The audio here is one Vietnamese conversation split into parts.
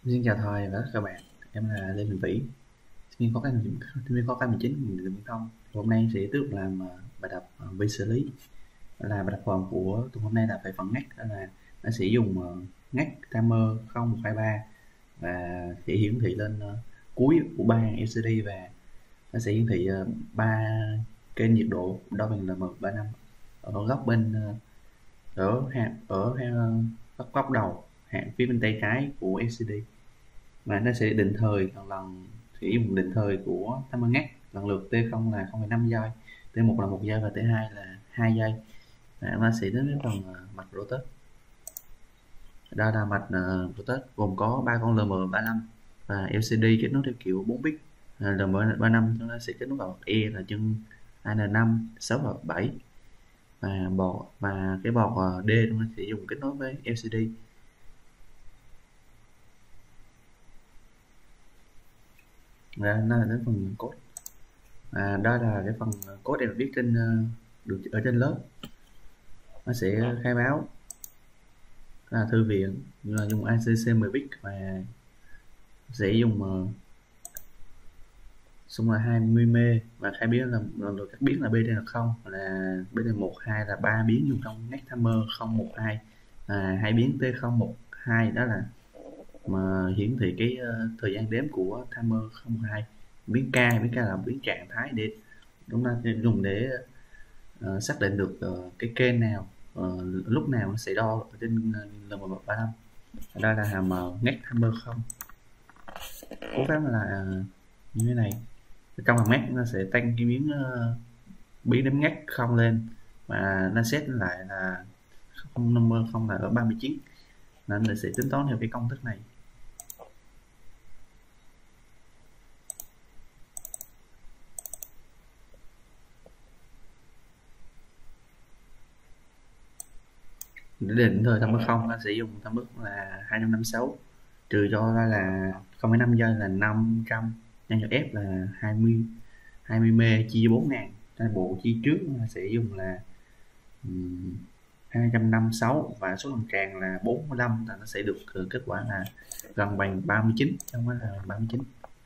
Xin chào thầy và các bạn, em là Lê Minh Vĩ, sinh viên khối K19 mình Viễn Thông. Hôm nay sẽ tiếp tục làm bài tập vi xử lý. Đó là bài tập phần của tuần hôm nay là về phần ngắt, đó là nó sẽ dùng ngắt timer 0123 và sẽ hiển thị lên cuối của 3 LCD, và nó sẽ hiển thị 3 kênh nhiệt độ đo bằng LM35 ở góc bên góc đầu hạng phía bên tay trái của LCD, và nó sẽ định thời lần sử dụng định thời của timer ngắt lần lượt T0 là 0,5 giây, T1 là 1 giây và T2 là 2 giây. Và nó sẽ đến với phần mạch rotate. Đây là mạch rotate gồm có 3 con LM35 và LCD kết nối theo kiểu 4 bit. LM35 chúng ta sẽ kết nối vào E là chân AN5, 6 và 7, và cái bọt D chúng ta sẽ dùng kết nối với LCD. Nó là đến phần code. Đó là cái phần code em viết trên được ở trên lớp. Nó sẽ khai báo là thư viện như là dùng ACC 10 bit và sẽ dùng xung là 20 mê, và khai biến là được các biến là BD là 0, là BD1 2 là 3 biến dùng trong ngắt timer 012, hai biến T012 đó là mà hiển thị cái thời gian đếm của timer 012. Biến K là biến trạng thái để chúng ta dùng để xác định được cái kênh nào lúc nào nó sẽ đo ở trên LM35. Đây là hàm ngắt timer 0. Cố gắng là như thế này. Trong hàm ngắt nó sẽ tăng cái biến đếm ngắt không lên, và nó set lại là number 0 là ở 39, nên mình sẽ tính toán theo cái công thức này. Để định thời timer 0 nó sẽ dùng timer là 256 trừ cho ra là 0,5 giây là 500 nhân cho F là 20 mê chia 4000. Bộ chi trước nó sẽ dùng là 256 và số lần tràn là 45, là nó sẽ được kết quả là gần bằng 39, không phải là 39.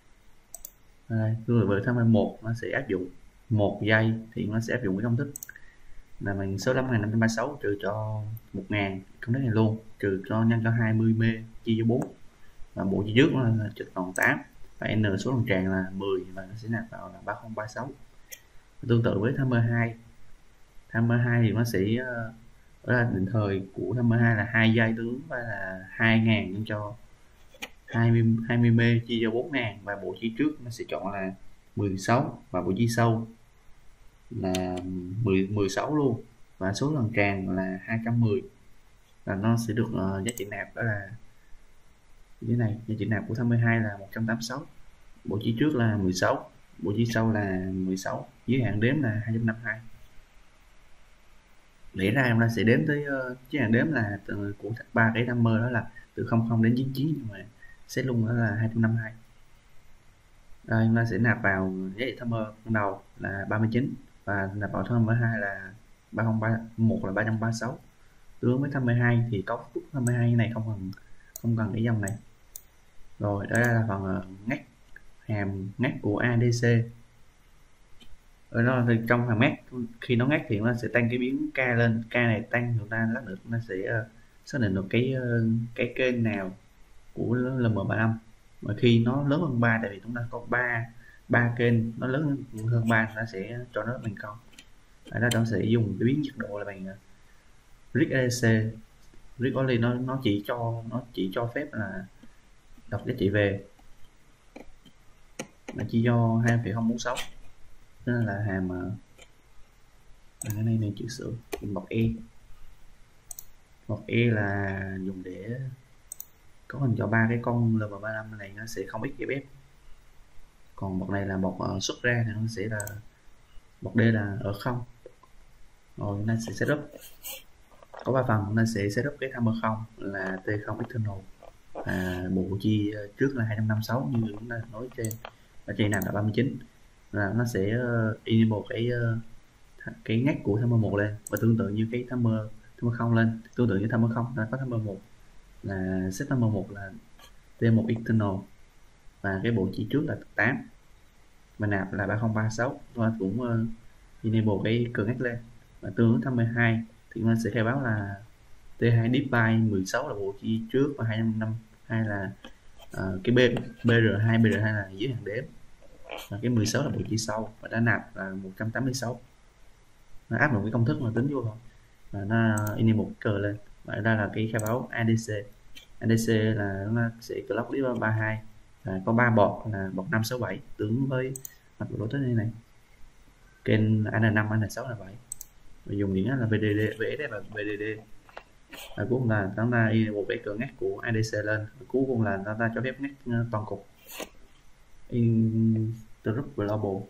Rồi với timer 1 nó sẽ áp dụng 1 giây thì nó sẽ áp dụng cái công thức là bằng số 5536 trừ cho 1000, công thức này luôn, trừ cho nhân cho 20 mê chia cho 4, và bộ chi trước là trực còn 8, và n số lần tràn là 10, và nó sẽ nạp vào là 3036. Tương tự với timer 2 thì nó sẽ đó là định thời của timer 2 là 2 giây, tương ứng với là 2000 nhân cho 20 mê chia cho 4000, và bộ chi trước nó sẽ chọn là 16 và bộ chi sau là 16 luôn, và số lần tràn là 210, và nó sẽ được giá trị nạp đó là như thế này. Giá trị nạp của timer 2 là 186, bộ chi trước là 16, bộ chi sau là 16, giới hạn đếm là 252. Lẽ ra em ta sẽ đếm tới giới hạn đếm là của ba cái timer đó là từ 00 đến 99, nhưng mà set luôn đó là 252. Đây em ta sẽ nạp vào giá trị timer ban đầu là 39, và nạp vào timer 2 là 301 là 336. Tương ứng với timer 2 thì cấu trúc timer 2 này không cần cái dòng này. Rồi đây là phần ngắt, hàm ngắt của ADC. Ở đó thì trong hàm ngắt khi nó ngắt thì nó sẽ tăng cái biến K lên, K này tăng người ta lát nữa nó sẽ xác định được cái kênh nào của LM35, mà khi nó lớn hơn 3, tại vì chúng ta có 3 kênh, nó lớn hơn 3 nó sẽ cho nó bằng con. Ở đó nó sẽ dùng cái biến nhiệt độ là bằng RIG ADC. RIG only nó chỉ cho phép là đọc giá trị về, là chia cho 2,046, nên là hàm cái này chữ sửa bậc E là dùng để có hình cho ba cái con LM35 này, nó sẽ không XFF. Còn bậc này là bậc xuất ra thì nó sẽ là bậc D là ở 0. Rồi nó sẽ setup có 3 phần. Nó sẽ setup cái timer 0 là T0 external, bộ chi trước là 256 như chúng ta nói trên, và trên này là 39, là nó sẽ enable cái ngắt của timer 1 lên, và tương tự như cái timer 0 lên, tương tự như timer 0 là có timer 1 là set timer 1 là T1 external và cái bộ chỉ trước là 8 và nạp là 3036 và cũng enable cái cường ngắt lên và tương ứng 82 thì nó sẽ khai báo là T2 deep by 16 là bộ chỉ trước và 252 là cái BR2 là dưới hàng đếm và cái 16 là bộ chỉ sau và đã nạp là 186. Nó áp dụng cái công thức mà tính vô thôi và nó enable một cờ lên và đây là cái khai báo ADC. ADC là nó sẽ clock đi 32 và có 3 bọt là bọt 567 tương với mặt của lỗ tới đây này, kênh N5 N6 là 7 và dùng điện là VDD VS và VDD và cuối cùng là chúng ta một cái cờ ngắt của ADC lên và cuối cùng là chúng ta cho phép ngắt toàn cục interrupt global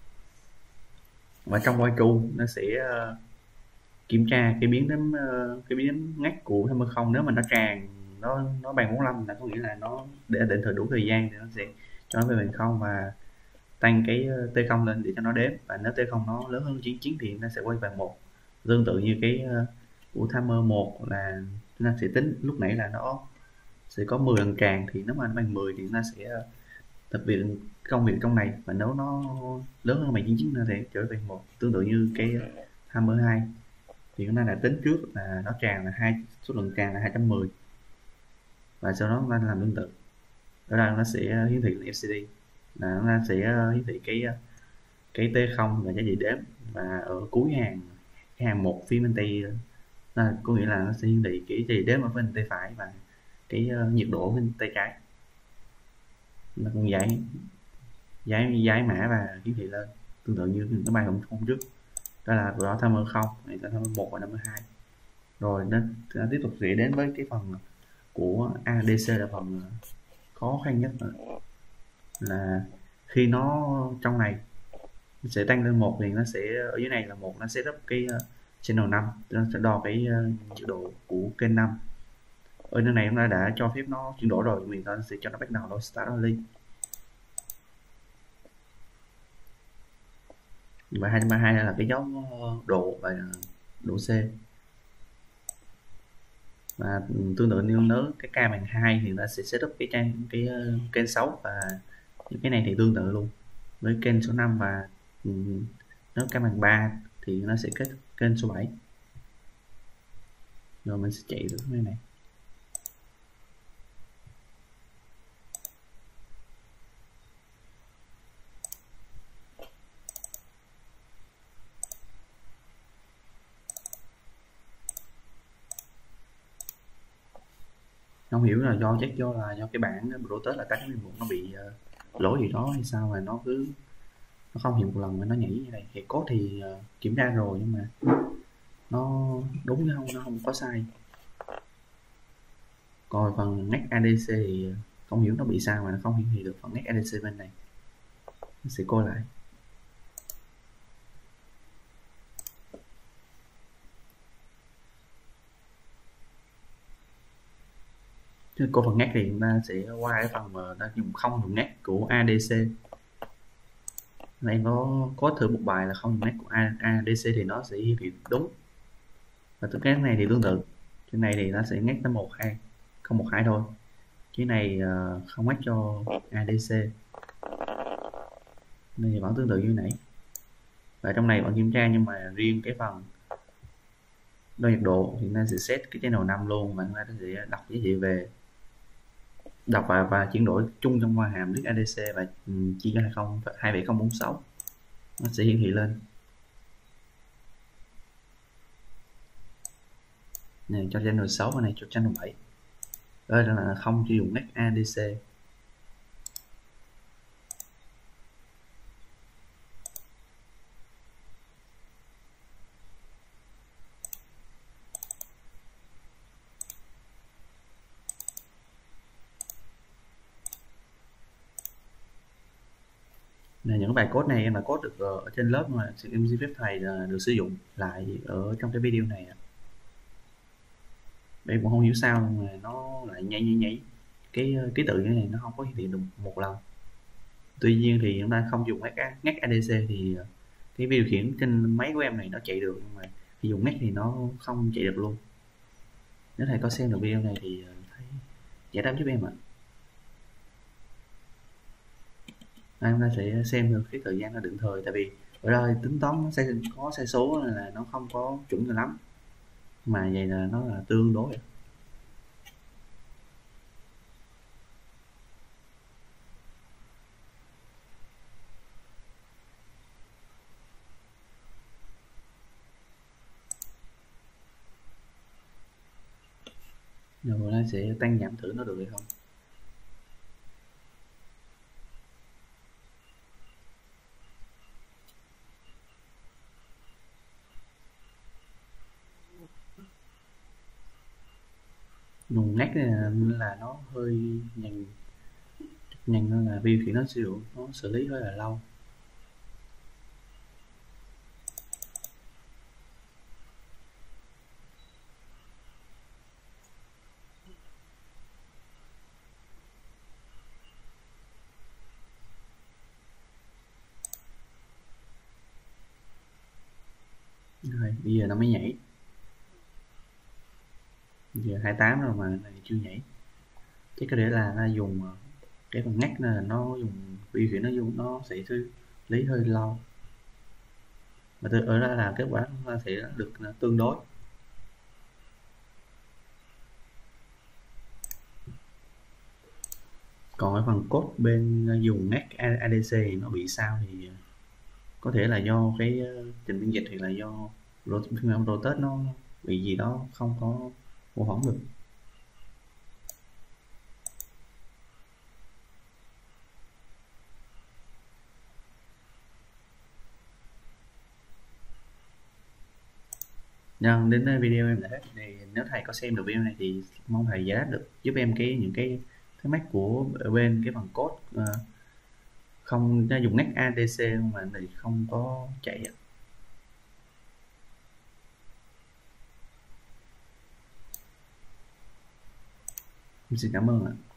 và trong while true nó sẽ kiểm tra cái biến đếm ngắt của timer không. Nếu mà nó tràn nó bằng 45 là có nghĩa là nó để định thời đủ thời gian thì nó sẽ cho nó về bằng không và tăng cái T0 lên để cho nó đếm, và nếu T0 nó lớn hơn 99 thì nó sẽ quay bằng 1. Tương tự như cái của timer 1 là nó sẽ tính lúc nãy là nó sẽ có 10 lần tràn thì nếu mà nó bằng 10 thì nó sẽ thực hiện công việc trong này, và nếu nó lớn hơn bằng 99 nó sẽ trở về 1. Tương tự như cái timer 2 thì chúng ta đã tính trước là nó tràn là số lần tràn là 210 và sau đó chúng ta làm tương tự. Ở đây nó sẽ hiển thị là FCD là nó sẽ hiển thị cái T0 là giá trị đếm, và ở cuối hàng một phía bên tay là có nghĩa là nó sẽ hiển thị cái giá trị đếm ở bên tay phải và cái nhiệt độ bên tay trái. Nó cũng giải mã và hiển thị lên tương tự như cái bài hôm trước. Đó là của đó timer 0, này là timer 1 và timer 2. Rồi nó tiếp tục sẽ đến với cái phần của ADC là phần khó khăn nhất là khi nó trong này nó sẽ tăng lên 1 thì nó sẽ ở dưới này là nó setup cái channel 5, nó sẽ đo cái nhiệt độ của kênh 5. Ở nơi này chúng ta đã cho phép nó chuyển đổi rồi, mình sẽ cho nó bắt đầu nó start only và 232 là cái dấu độ và độ C. Và tương tự như nếu cái ca bằng 2 thì nó sẽ setup cái kênh 6 và những cái này thì tương tự luôn với kênh số 5, và nếu ca bằng 3 thì nó sẽ kết kênh số 7. Rồi mình sẽ chạy được cái này. Không hiểu là do cái bản Bluetooth là 8.11 nó bị lỗi gì đó hay sao mà nó không hiện một lần mà nó nhảy như này. Thì code thì kiểm tra rồi nhưng mà nó đúng hay không, nó không có sai. Còn phần ngắt ADC thì không hiểu nó bị sao mà nó không hiển thị được phần ngắt ADC bên này. Nó sẽ coi lại. Chứ cô phần ngắt thì chúng ta sẽ qua cái phần mà ta không dùng ngắt của ADC. Em có thử một bài là không dùng ngắt của ADC thì nó sẽ hiển thị đúng. Và tất cả cái này thì tương tự. Trên này thì nó sẽ ngắt tới 012 thôi. Cái này không ngắt cho ADC. Đây thì vẫn tương tự như nãy. Và trong này vẫn kiểm tra, nhưng mà riêng cái phần đo nhiệt độ thì nó sẽ set cái channel 5 luôn, và chúng ta sẽ đọc giá trị về đọc và chuyển đổi chung trong qua hàm list ADC và chia cho 27046 nó sẽ hiển thị lên này cho channel 6 và này cho channel 7. Đây là không sử dụng ngắt ADC. Này, những bài code này em là code được ở trên lớp mà em xin phép thầy được sử dụng lại ở trong cái video này. Em cũng không hiểu sao mà nó lại nhảy cái ký tự như này, nó không có hiển thị được một lần. Tuy nhiên thì chúng ta không dùng ngắt ADC thì cái điều khiển trên máy của em này nó chạy được, nhưng mà khi dùng ngắt thì nó không chạy được luôn. Nếu thầy có xem được video này thì thầy giải đáp giúp em ạ. chúng ta sẽ xem được cái thời gian nó định thời, tại vì ở đây tính toán nó sẽ có sai số nên là nó không có chuẩn cho lắm, mà vậy là nó là tương đối. Rồi nó sẽ tăng giảm thử nó được hay không. Dùng ngắt nên là nó hơi nhằn nhằn, nên là view thì nó xử lý hơi là lâu. Rồi bây giờ nó mới nhảy, giờ 28 rồi mà này chưa nhảy, chắc có thể là nó dùng cái phần ngắt là nó dùng view thì nó sẽ xử lý hơi lâu, mà ở đó là kết quả nó sẽ được tương đối. Còn cái phần code bên dùng ngắt ADC thì nó bị sao thì có thể là do cái trình biên dịch, hoặc là do phiên bản rotate nó bị gì đó không có mô phỏng được. Nhân đến video em là hết. Thì nếu thầy có xem được video này thì mong thầy giải đáp được giúp em những cái thắc mắc của bên cái phần code không dùng ngắt ADC mà thì không có chạy. Xin cảm ơn ạ.